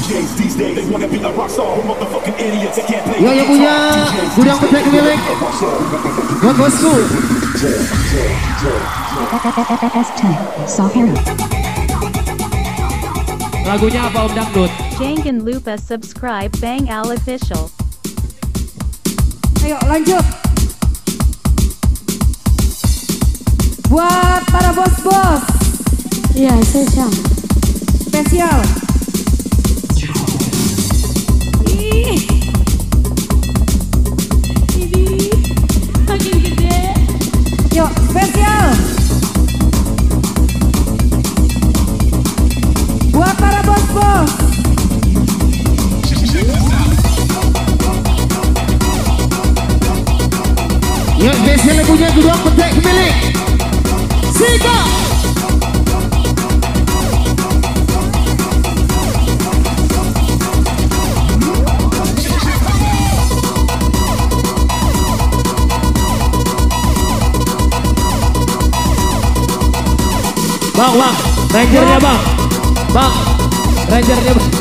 Yo yang punya gudang petek milik buat bosku. Lagunya apa Om Dangdut? Jangan lupa subscribe Bang Al Official. Ayo lanjut. Buat para bos-bos. Iya, spesial. Spesial. Ini makin gede. Yuk, spesial. Buat para bos-bos. Yuk spesial yang punya gudang petek milik Sika. Bang, rangernya bang, rangernya bang.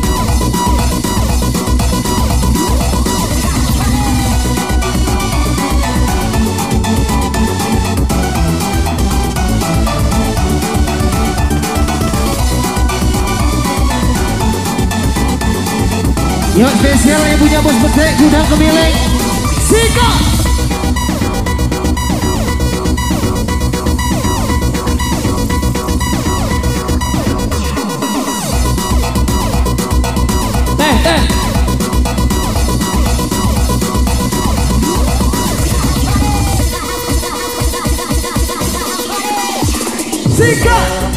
Yuk spesial yang punya bos petek gudang milik Sika. Sika.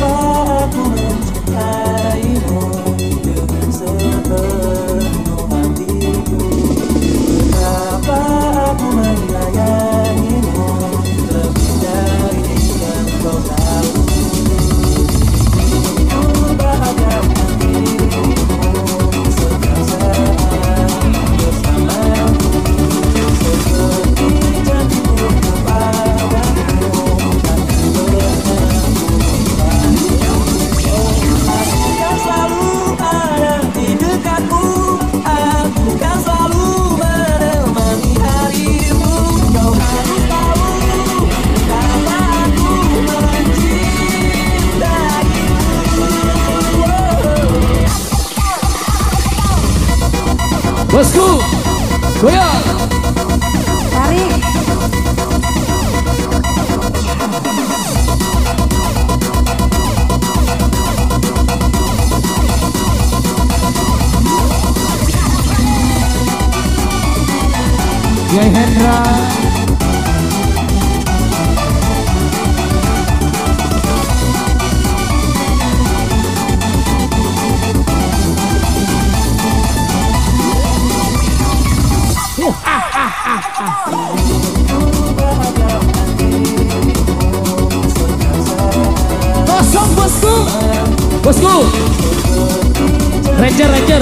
Bosku, goyang. Tarik. Jai Hendra. Kosong bosku. Bosku, ranger.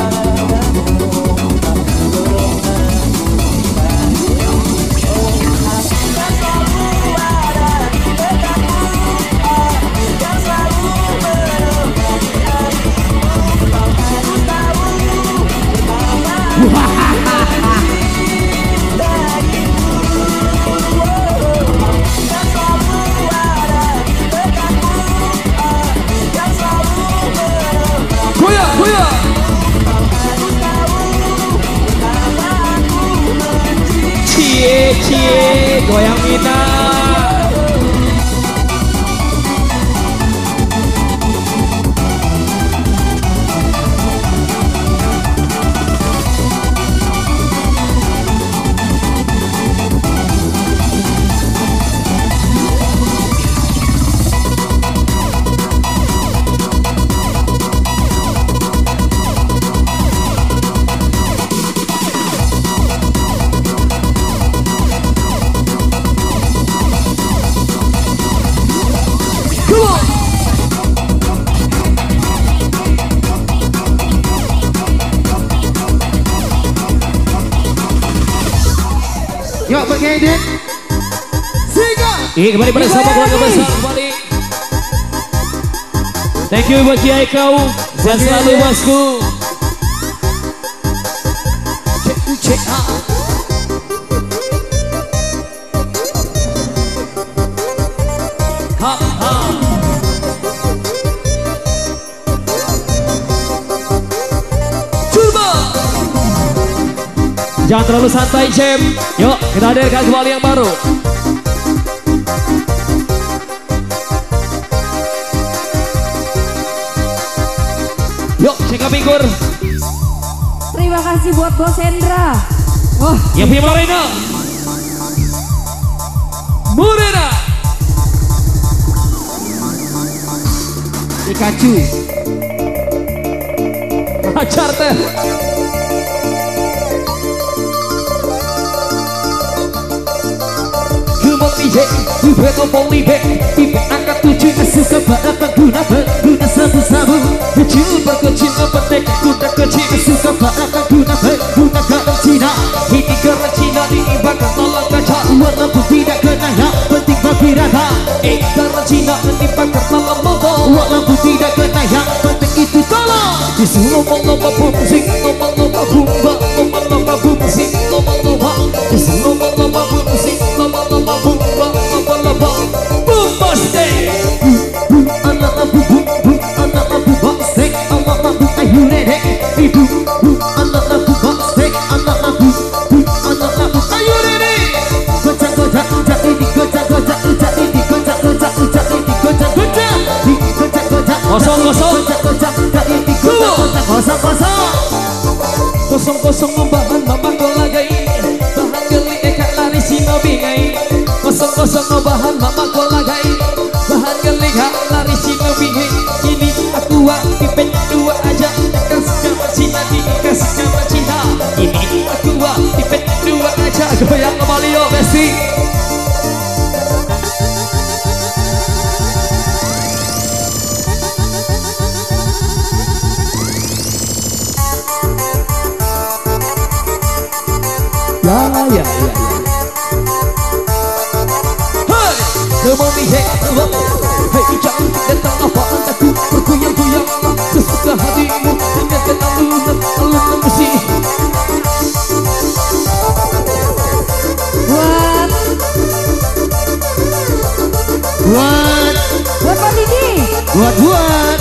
Cie, goyang Mina. Yuk pakai ini. Sika. Kembali bersama keluarga besar kembali. Thank you buat Kiai kau. Sehat selalu bosku. CA. Ha ha. Coba. Jangan terlalu santai, Cem. Yuk, kita hadirkan kembali yang baru. Yuk, cek figur. Terima kasih buat Bos Hendra. Oh, Yang punya Morena. Morena. Pikachu. Acar teh. Kembang DJ, Bibet ngomong libet, Bibet angkat 7. Suka pada pengguna sabu-sabu. Kecil berkecil ngepetek kuda kecil. Suka pada pengguna garam Cina. Ini garam Cina diibakan tolong kaca. Walaupun tidak kena yang penting bagi rata. Garam Cina diibakan tolong motor. Walaupun tidak kena yang penting itu tolong. Isu lomba-lomba bumsing, lomba-lomba bumba, lomba-lomba bumsing, lomba-lomba. Isu lomba-lomba bumsing, lomba-lomba bumba, lomba-lomba bumbastik. Anak abu boxek, anak abu ayu nenek. Ibu anak abu boxek, anak abu ayu nenek. Gocak-gocak, gocak ini, gocak-gocak, gocak ini, gocak-gocak, gocak ini, gocak-gocak, gocak-gocak, Kosong-kosong. gocak-gocak, gocak ini, gocak-gocak, kosong-kosong. Kosong-kosong membahan mama kolagai, bahan geli eka lari sinobingai. Kosong-kosong membahan mama kolagai, bahan geli eka lari sinobingai. Ini aku pipet dua aja, kasih sama Cina, dikasih sama Cina. Ini aku pipet dua aja, goyang kembali yo Besti. Ya. Hey, kemami hey, hey jangan datang apaan aku bergoyang-goyang sesuka hatimu dengarkan alunan musik. buat Pak Didi. Buat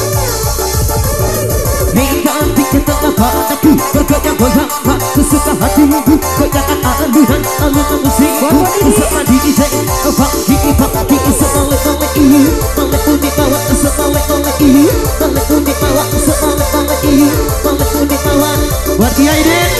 Nikah kita apaan aku bergoyang-goyang sesuka hatimu goyangkan alunan musikku. Sama DJ bagi sebalik-balik ini, balik unik bawa sebalik-balik ini, balik unik bawa sebalik-balik ini, balik unik bawa. Buat Kiai Den,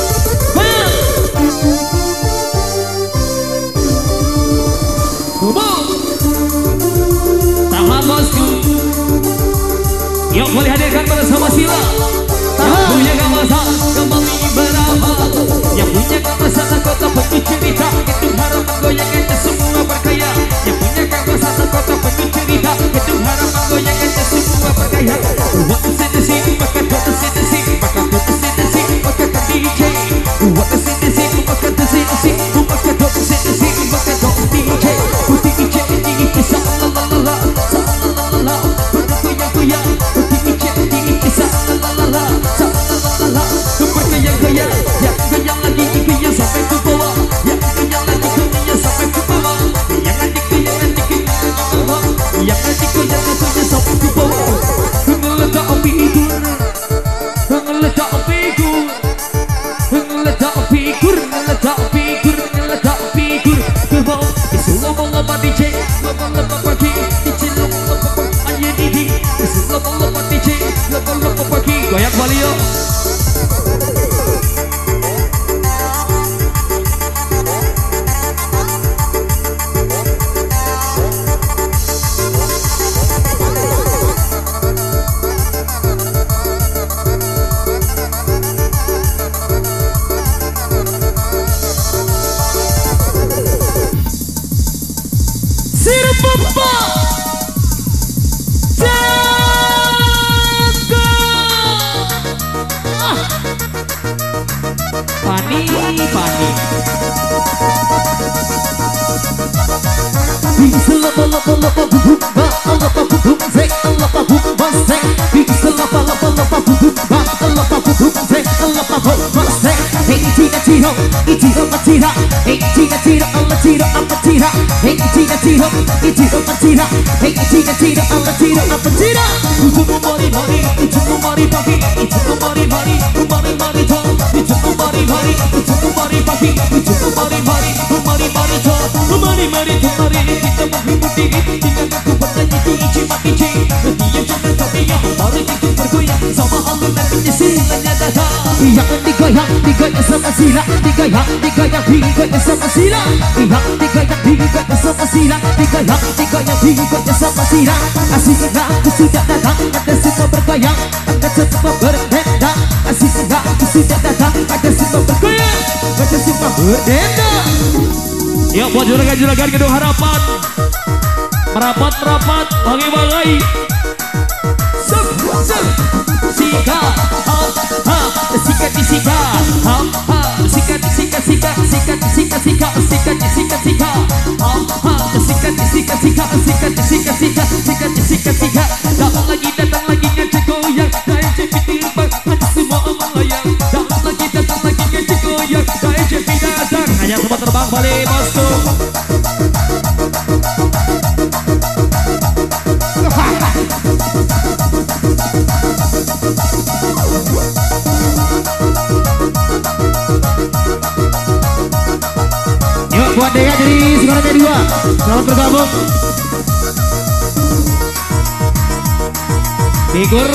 Tahan bosku. Yuk boleh hadirkan bersama Sila. Yang punya kawasan kembali berapa? Yang punya kawasan kota penuh cerita, itu harapan goyang itu semua berkaya. Yang punya kawasan kota penuh cerita, itu harapan goyang itu semua berkaya. Waktu sedesi, maka waktu sedesi, maka waktu sedesi, maka DJ. Waktu sedesi, maka sedesi, maka waktu sedesi, maka DJ. Putih DJ, DJ, salalala, salalala, bergoyang-goyang. Putih DJ, DJ, salalala, salalala, bergoyang-goyang. Yang goyang lagi, goyang sampai ke bawah. Yang goyang lagi, goyang sampai ke bawah. Yang lagi, goyang ke bawah. Yang lagi, goyang sampai ke bawah. Ngeledak figur, ngeledak figur, ngeledak figur, ngeledak figur, ngeledak figur. Kerbau, isu lomba-lomba DJ, lomba-lomba pagi, DJ lomba-lomba pagi, Didi. Isu lomba-lomba DJ, lomba-lomba pagi. Goyang kembali yuk. Sirup Papa Pani. Bisa lapa-lapa-lapa bubumba, alapa bubum zek, alapa bubumba zek. Bisa lapa-lapa-lapa bubumba, alapa bubum zek, alapa bubumba zek. Hey Tina Tiro, Itiro Matira, hey Tina Tiro, Allah Tiro, Apatira, hey Tina Tiro, Itiro Matira, hey Tina Tiro, Allah Tiro, Apatira. Ujumu mari mari, ujumu mari pagi, ujumu mari mari, mari mari to, ujumu mari mari, ujumu mari pagi, ujumu mari mari, mari mari to, mari mari to, mari kita menghibur diri, tinggal aku bernyanyi ku ici mati ci, dia jangan terdiam, mari kita bergoyang sama Allah dan penyesilanya datang. Yang digoyang, digoyang sama sila, digoyang, digoyang, digoyang sama sila, yang digoyang, digoyang sama sila, digoyang, digoyang, digoyang sama sila. Asiknya aku sudah datang, ada semua bergoyang, ada semua berdendang. Asiknya aku sudah datang, ada semua bergoyang, ada semua berdendang. Ya buat juragan-juragan Gedung Harapan, merapat-merapat, wangi-wangi. Sika, sikat sika, sikat sika sika sikat sika sika sikat sika sika, sikat sika sika sikat sika sika sikat sika sika. Datang lagi ngecek goyang, naik cepet terbang, ada semua melayang. Datang lagi ngecek goyang, naik cepet datang. Hanya semua terbang balik bosku. Yuk buat Dea dari Sukarame 2, selamat bergabung. Figur.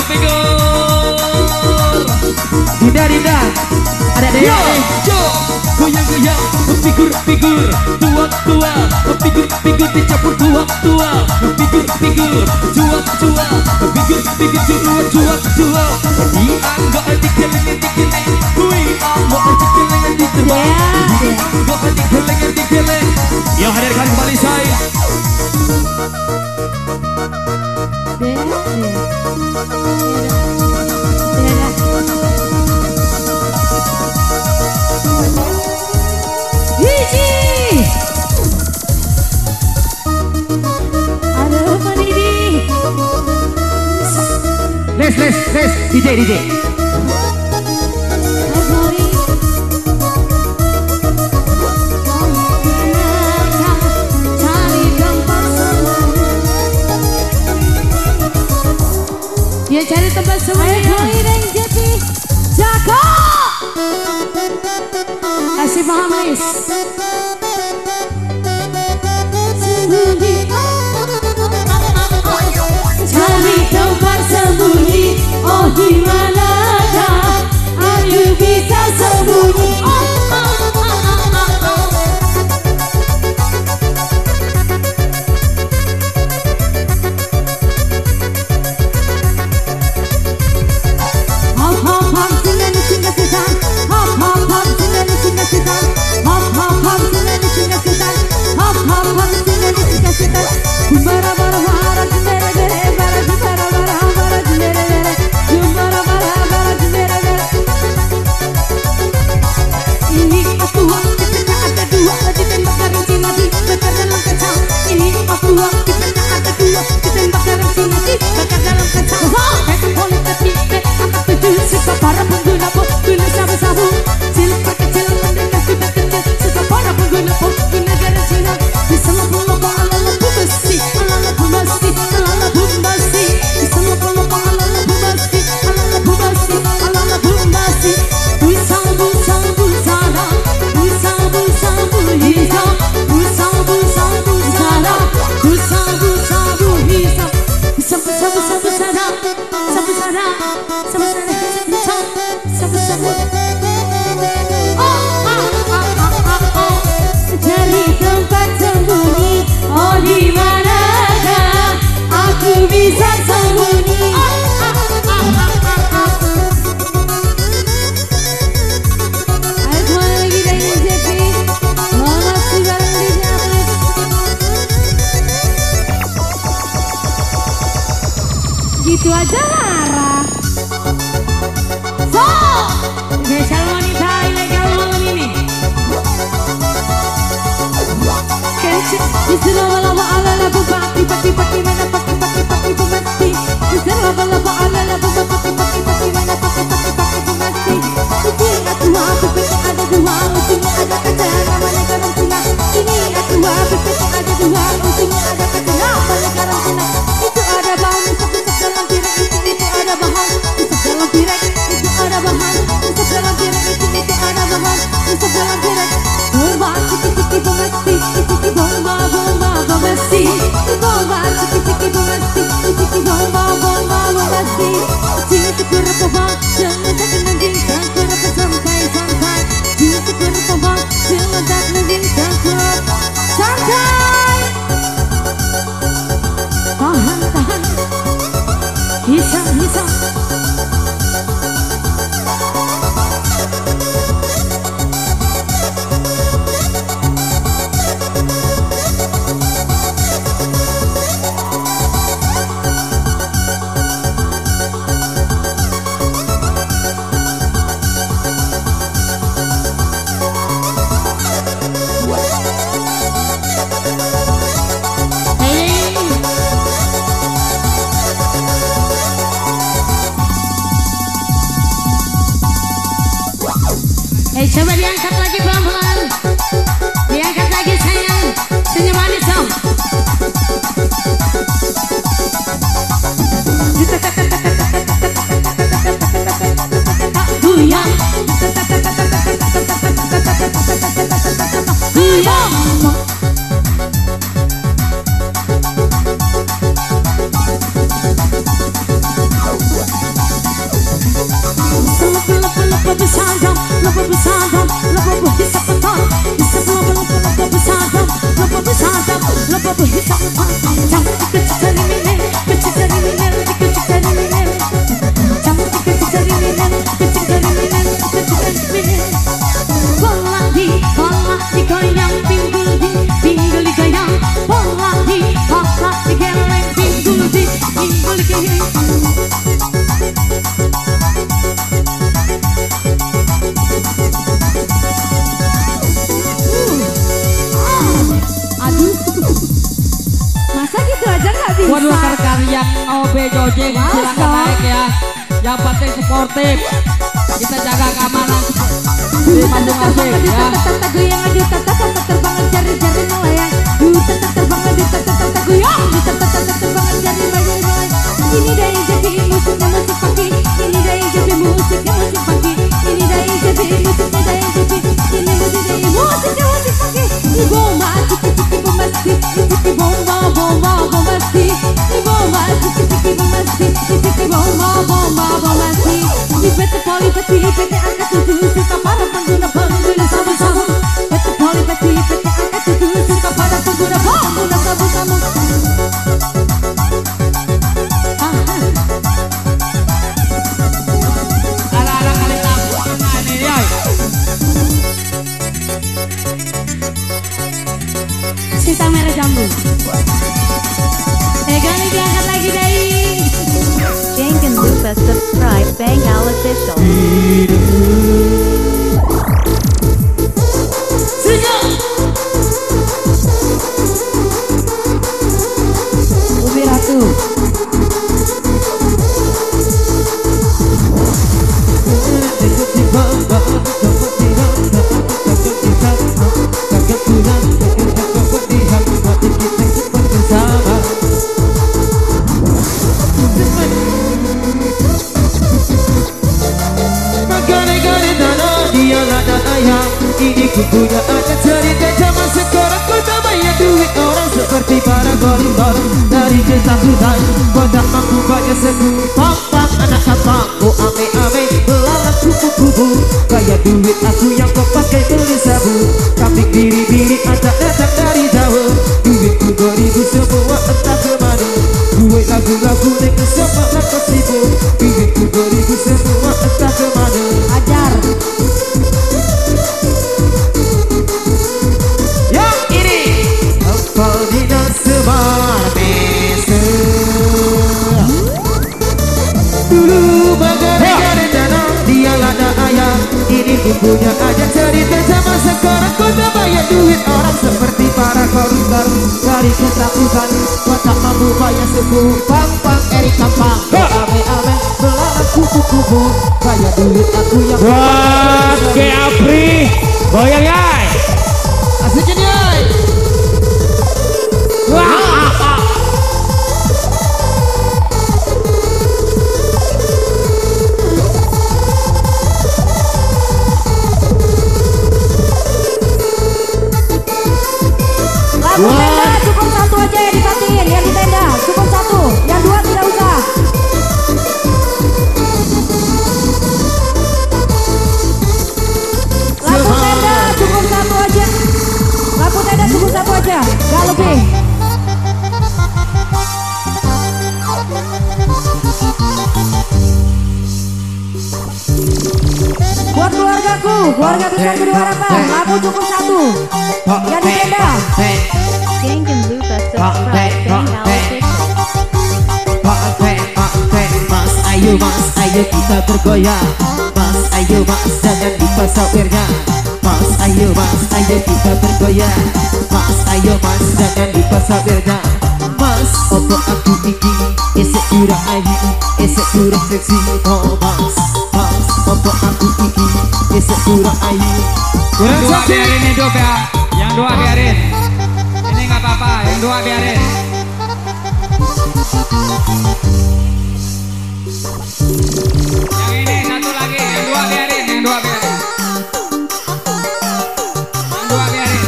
Dinda, ada Dea nih. Goyang, figur, tua, figur dicampur tua, figur, tua, tua. Dianggap dikeleng, kui amok dikeleng diterbang. Dianggap dikeleng. Yang hadirkan kembali saya. Les, DJ. Dia cari tempat sembunyi dan jadi jago. Kasih paham Lis. Sembunyi, cari tempat sembunyi. Oh di manakah aku bisa sembunyi? Para pengguna pun guna sabu-sabu, cilik perkecil mendengar sudah kecil. Suka para pengguna pun di negara Cina. Di semua kelompok ala-ala besi, ala-ala besi, ala-ala besi. Di semua kelompok ala-ala besi, ala-ala besi, ala-ala besi. Sabu-sabu sana, sabu-sabu hijau, sabu-sabu sana, sabu-sabu hijau, sabu-sabu sana, sabu-sana, sabu-sana. Cari tempat sembunyi. Oh di manakah aku bisa sembunyi? Ayo semua lagi dari Zepi. Masih bareng di Jamis. Gitu aja marah. Spesial wanita ilegal malam ini. Disuruh lama ala labu pati mana pati pemati. Disuruh lama ala labu pati mana pati pemati. Aku tua aku ada Bisa, bisa. Coba diangkat lagi pelan-pelan. Diangkat lagi sayang. Senyum manis dong. Goyang. Goyang. Besadam, lapa besadam, lapa berhisap petang. Hisap lapa besadam, lapa besadam, lapa berhisap petang. Jangan dikecil dari minel, kecil dari minel, dikecil dari minel. Jangan dikecil dari minel, kecil dari minel, kecil dari minel. Bola digoyang, pinggul digoyang. Bola digeleng, pinggul digoyang. Buat rekan-rekan yang OB Jojeng silakan naik ya. Yang penting sportif. Kita jaga keamanan di Bandung Asik ya. Goyang aja terbang jari-jari melayang. Terbang aja goyang. Terbang jari melayang. Ini dari jadi musiknya musik pagi. Ini dari jadi musiknya musik pagi. Ini dari jadi musiknya dari jadi. Ini musik dari musiknya musik pagi. Ini bomba ciki bombasti. Ciki bomba bombasti. Ini bomba ciki bombasti. Ciki bomba bombasti. Ini bete poli beti bete angkat tujuh suka para pengguna sabu-sabu. Bete poli beti bete angkat tujuh suka para pengguna sabu-sabu. Anak-anak kali tabu nah ini ya. Cinta merah jambu. Kali diangkat lagi dari Jangan lupa subscribe Bang Al Official. Ubi Ratu. Ini ku punya akan cerita zaman sekarang. Kau tak banyak duit orang seperti para gorimbar. Dari ketakutan kau tak mampu banyak sekupang. Anak kapang oh ame-ame belalang kupu-kupu. Kayak duit aku yang kau pakai beli sabu. Kambing biri-biri ajak datang dari jauh. Duitku 2000 semua entah kemana. Duit lagu-lagu dengan semua laku sibuk. Duitku 2000 semua entah kemana. Ajar. Dulu bagaikan dana dia lada ayah. Ini ku punya aja cerita zaman sekarang. Kau tak banyak duit orang seperti para koruptor. Dari ketakutan kau tak mampu bayar suku. Pang Erik Kampang ame-ame belalang kupu-kupu. Kayak duit aku yang buat ke Apri goyang ya. asik jadi Lagu tenda cukup satu aja yang dipatiin. Yang di tenda cukup satu. Yang dua tidak usah. Lagu tenda cukup satu. Buat keluargaku, keluarga besar kedua harapan, lampu cukup 1. Jadi tenda. Gang and Lupa subscribe Bang Al Official. Mas, ayo kita bergoyang. Mas, ayo mas, jangan dipasang wirnya. Mas, ayo kita bergoyang. Mas, ayo mas, jangan dipasang wirnya. Mas, opo aku iki, esek kurang ayu, esek kurang seksi. Oh mas, opo aku iki, esek kurang ayu. Yang dua biarin hidup ya. Yang dua biarin. Ini nggak apa-apa. Yang dua biarin. Yang ini satu lagi. Yang dua biarin. Yang dua biarin. Yang dua biarin.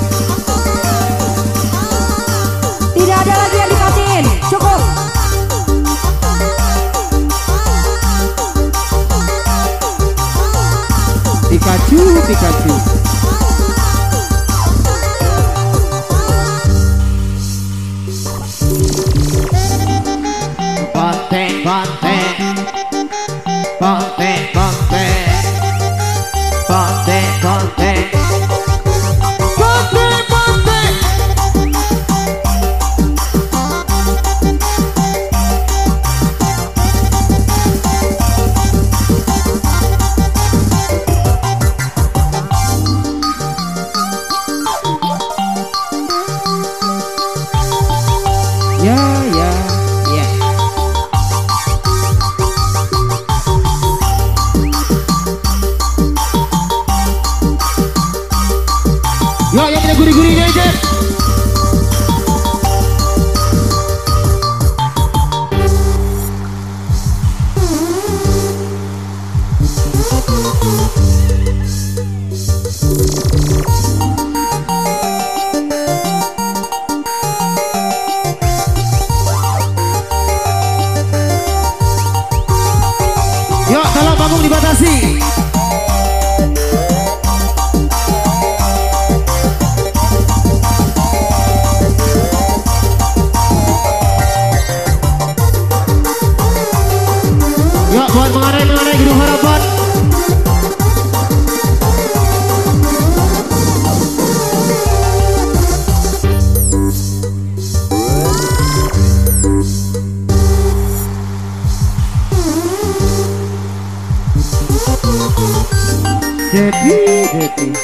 Tidak ada lagi yang dikatin. Cukup. Pikachu. Yo, yang punya gurih-gurihnya aja. Yo, tolong panggung dibatasi. Buat mengarai gedung harapan. Jadi.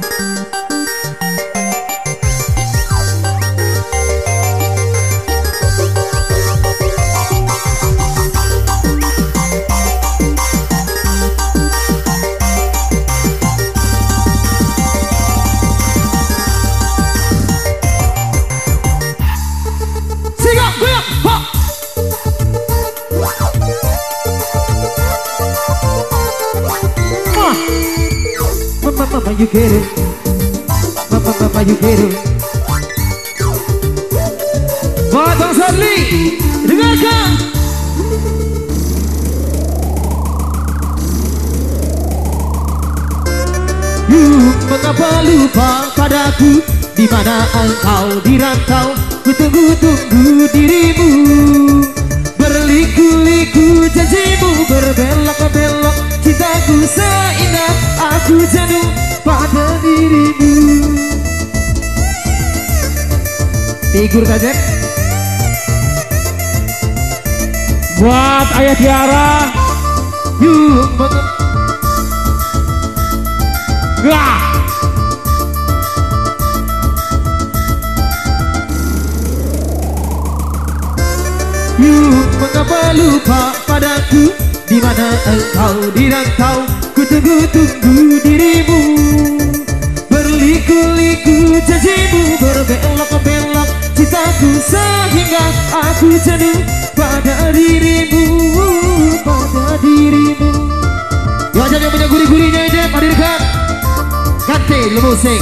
Mama, you get it. Mama, you get it. Buat Bang Sadli, dengarkan. Mengapa lupa padaku? Di mana engkau di rantau? Ku tunggu dirimu. Berliku-liku janjimu, berbelok-belok cintaku seindah aku jenuh pada dirimu. Figur kajek. Buat Ayah Tiara. Mengapa lupa padaku? Di mana engkau di rantau? Ku tunggu dirimu. Berliku-liku janjimu, berbelok-belok cintaku sehingga aku jenuh pada dirimu. Ya jangan punya gurih-gurihnya aja, hadirkan. Ganti lu musik.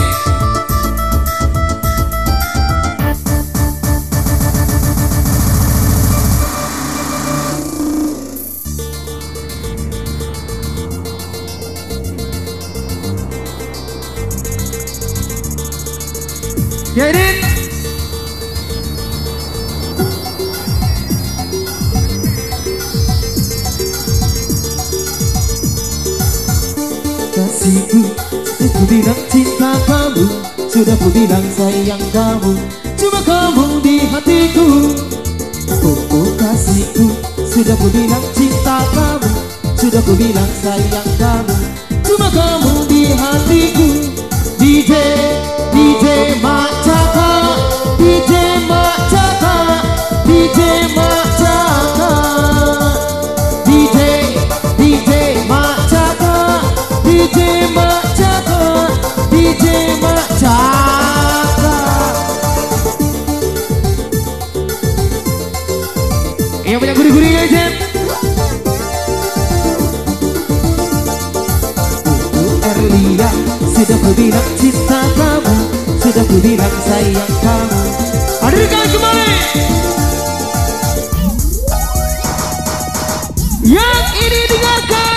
Jadi kasihku, sudah ku bilang cinta kamu, sudah ku bilang sayang kamu, cuma kamu di hatiku. Oh kasihku, sudah ku bilang cinta kamu, sudah ku bilang sayang kamu, cuma kamu di hatiku. DJ Macaka, DJ Macaka, DJ Macaka, DJ Macaka, DJ Macaka, DJ Macaka. Yang punya gurih-gurihnya Jen. Erlia, sudah ku bilang cinta kamu, sudah ku bilang sayang kamu. Hadirkan kembali yang ini dengarkan.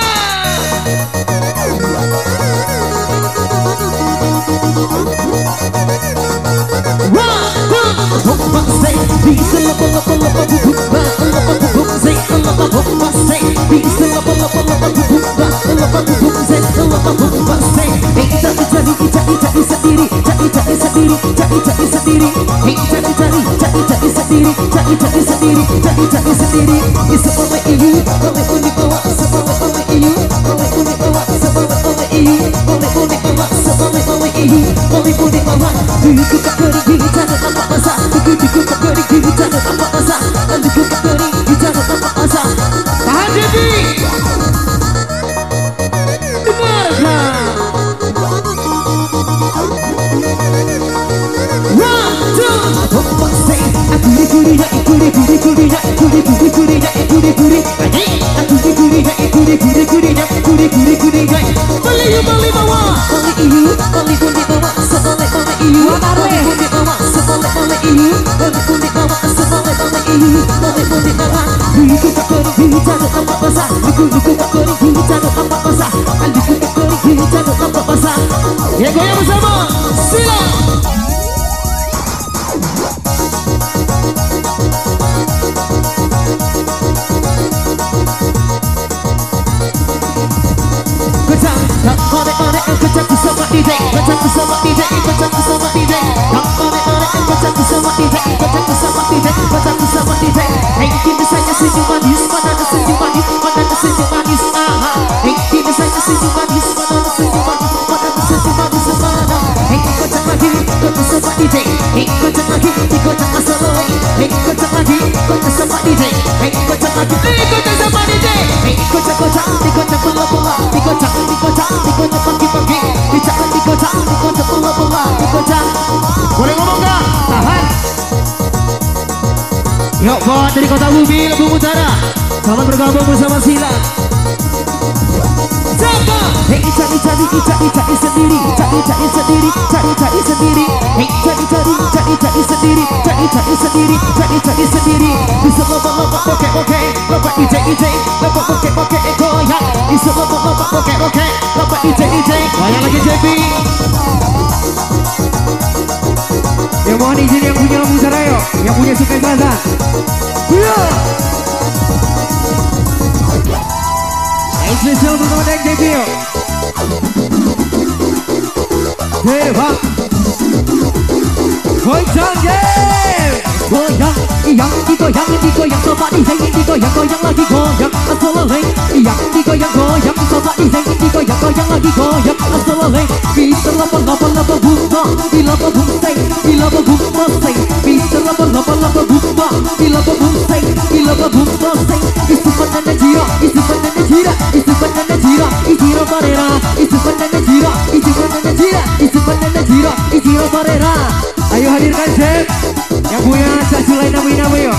Bisa lapa-lapa-lapa bubuk lapa-bubuk zek lapa-bubuk zek. Bisa lapa-lapa-lapa bubuk lapa-bubuk zek lapa-bubuk zek. Cari sendiri, cari sendiri, cari sendiri. Cari sendiri, cari sendiri. Bisa oleh ibu, oleh unik bawa, oleh ibu, oleh unik bawa, oleh ibu, oleh unik bawa, oleh ibu, oleh unik bawa. Aku tak kering bicara tanpa masa, aku tak kering bicara tanpa masa, aku tak kering bicara tanpa masa. Tahan diri, dengarkan. Ya goyang bersama, sila. Kecak bersama DJ, kecak bersama DJ, kecak bersama DJ. Kecak bersama DJ, kecak bersama DJ, kecak bersama DJ. Hey, kini saja senyum manis, mana ada senyum manis, mana ada senyum manis. Hey, kini saja senyum manis, mana ada senyum manis, mana ada senyum manis mana. Hey, kocak lagi, kocak sama DJ. Hey, kocak lagi, kocak asal lagi. Hey, kocak lagi, kocak sama DJ. Hey, kocak lagi, kocak sama DJ. Hey, kocak bola-bola, dikocak pagi-pagi, dikocak bola-bola, dikocak. Boleh ngomong gak? Tahan. Yuk buat dari Kota Bumi, Lumbung Utara, selamat bergabung bersama Sila. Jaga. Hey, cari sendiri, cari sendiri. Hey, cari sendiri. Bisa lompat poke, lompat DJ, lompat poke goyang. Bisa lompat poke, lompat DJ, goyang lagi JB. Yang mohon izin yang punya Lumbung Utara yuk, yang punya Sungai Selatan. Spesial untuk teman JB yuk. Hebat. Goyang goyang, digoyang sama DJ, digoyang lagi goyang asololeng. Digoyang sama DJ, digoyang lagi goyang asololeng. Bisa lapa bunga, bila bungseng, bila bungseng. Bisa lapa bunga, bila bungseng, bila bungseng. Isu panana jira, isu parera, isu panana jira, parera. Ayo hadirkan Chef yang punya Caculai Nabi yuk.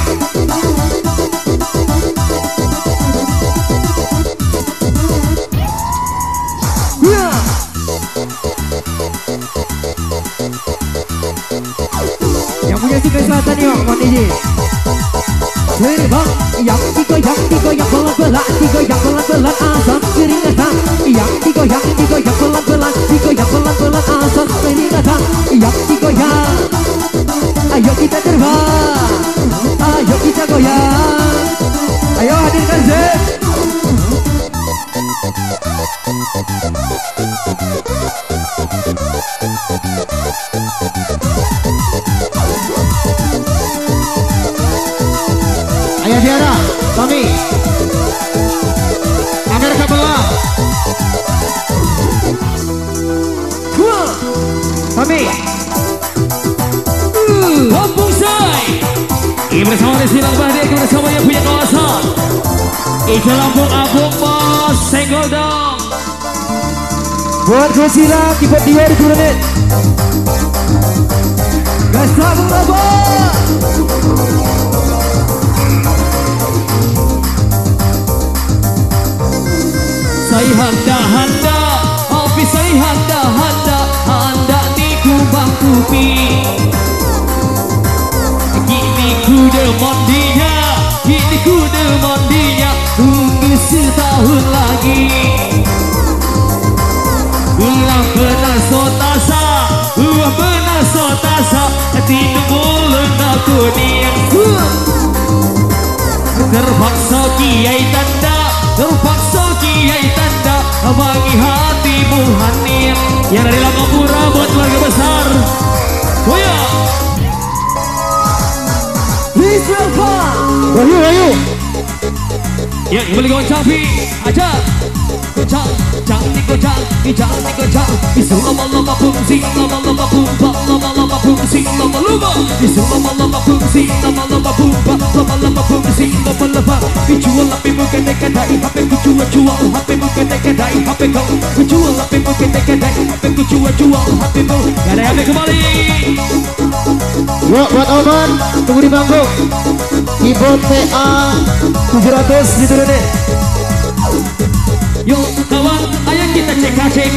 Yang punya Sungai Selatan yuk, mohon izin. Terbang, yang digoyang pelan-pelan, asal keringatan. Yang digoyang pelan-pelan, asal keringatan. Yang digoyang, ayo kita terbang, ayo kita goyang. Ayo hadirkan Zek. Ijo lambung-lambung bos, senggol dong. Buat Gosila, keyboard 2 menit. Gas lambung-lambung. Saya handa-handa, habis saya handa-handa, handa di kubang kupi. Kini ku demondinya, kini ku demondinya, tunggu setahun lagi. Ulah benar sotasa, ulah benar sotasa, tidak boleh aku niat. Terpaksa kiai tanda, terpaksa kiai tanda, bagi hatimu hanir. Yang dari Langapura buat keluarga besar. Oh ya. Wahyu. Ya, kembali kawan Capi, aja. Gojang, digojang, isu lama-lama fungsi, lama-lama pumpa, lama-lama fungsi, lama-lama, isu lama-lama fungsi, lama-lama pumpa, lama-lama fungsi, lama-lama. Dijual HP mu kedai, HP ku jual, HP mu kedai, HP ku jual, HP mu kedai, HP ku jual, HP mu. Gak ada HP kembali. Buat Oman, tunggu di panggung. Keyboard PA 700 diturunin. Yuk kawan, ayo kita cek.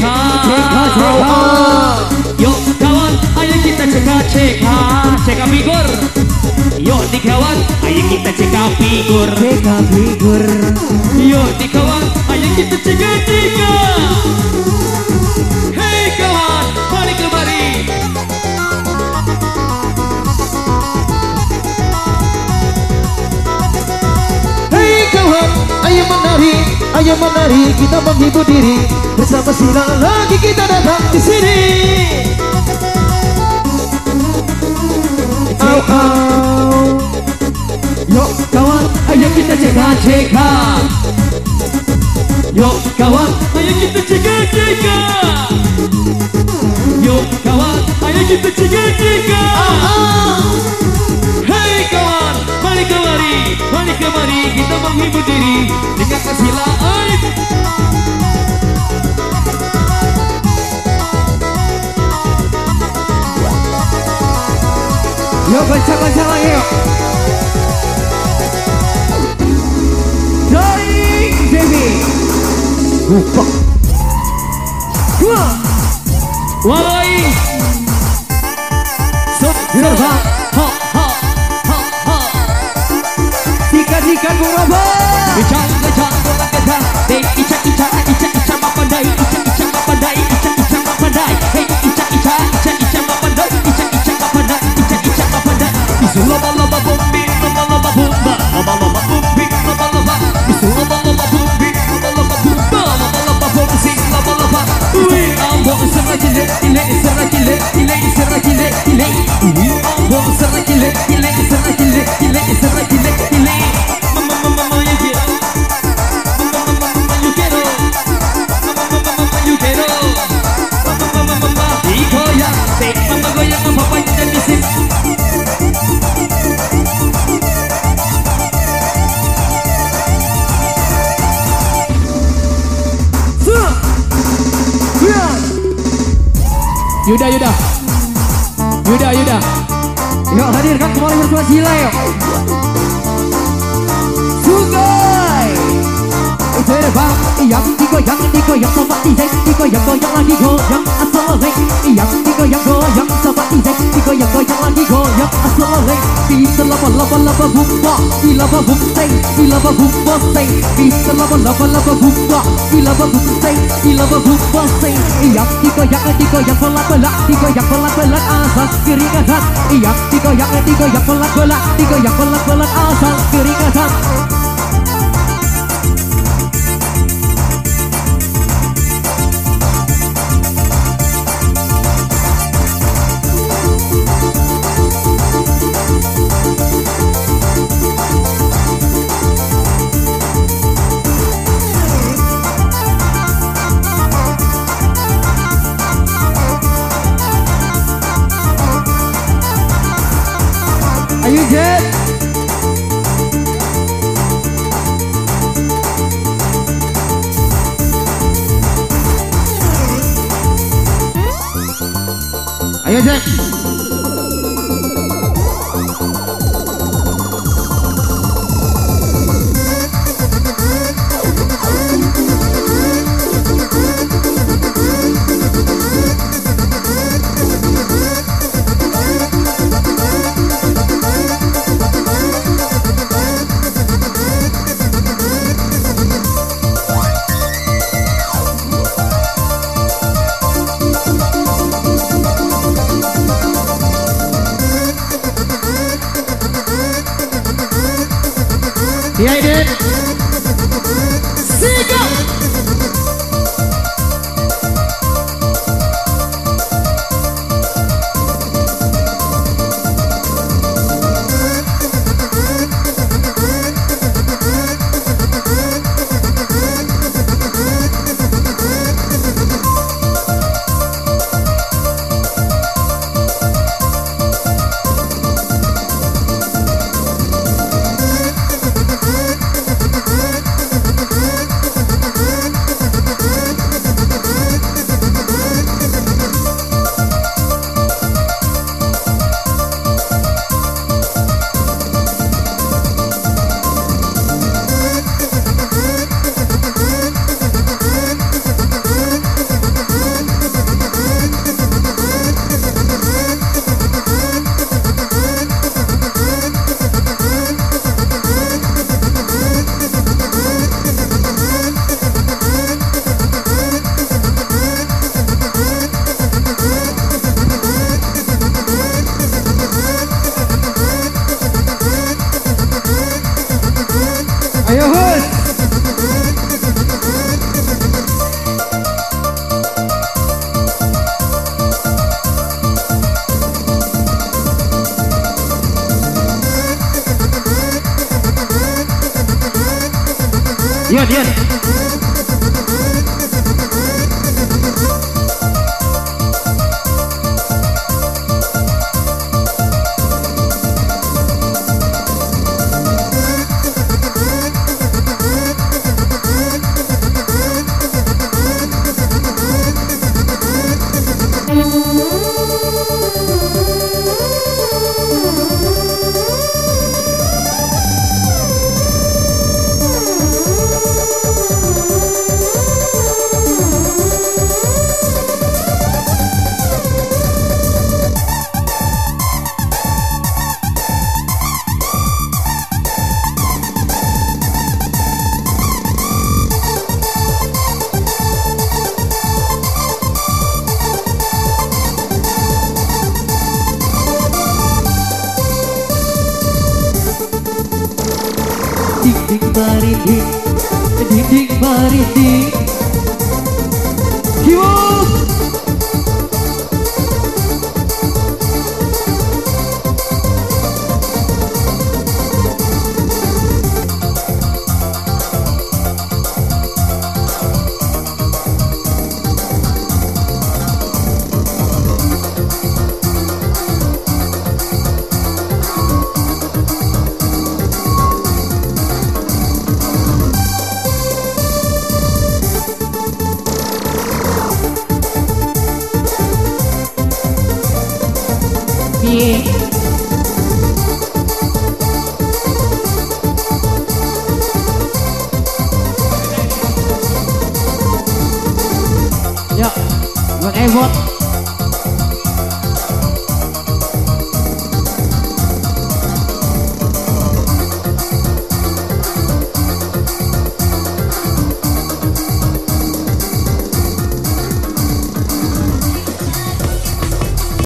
Yuk kawan, ayo kita cek figur. Yuk di kawan, ayo kita cek figur. Yuk di kawan, ayo kita cek. Hei kawan, balik kembali. Hei kawan, ayo menari, kita menghibur diri. Bersama Sila lagi kita datang di sini. Yuk kawan, ayo kita cek. Yuk kawan, ayo kita cek. Yuk kawan, ayo kita cek. Hei kawan, balik kemari, kita menghibur diri dengan kesilaan. Yuk baca lagi yuk. Dari Devi. Walai. Gerbang. Sikat Bung Robo. Gejang bola gejang. Hey ica mapandai. Ica mapandai. Hey ica mapandai. Ica mapandai. Isu laba bombi, laba bomba. Laba bombi, laba. Isu laba bombi, laba bombi, laba. Ui ambo serakile. Ui ambo serakile. Yuda. Yuk hadirkan kembali bersama Sila yuk. Sungai. Terbang, yang digoyang sama DJ, digoyang lagi goyang asal leng. Yang digoyang sama DJ, digoyang lagi goyang asal leng. Bisa laba bumba, ilaba bumseng, ilaba bumba seng. Bisa laba bumba, ilaba bumseng, ilaba bumba seng. Yang digoyang pelan-pelan asal kiri kanan. Yang digoyang pelan-pelan asal kiri kanan. Ayo Jet. Ayo Jack. Iya ini. Siga. Ayo Hus. Yon. Ding baridi, ding baridi. Kiwo. Ya, Bang Evot.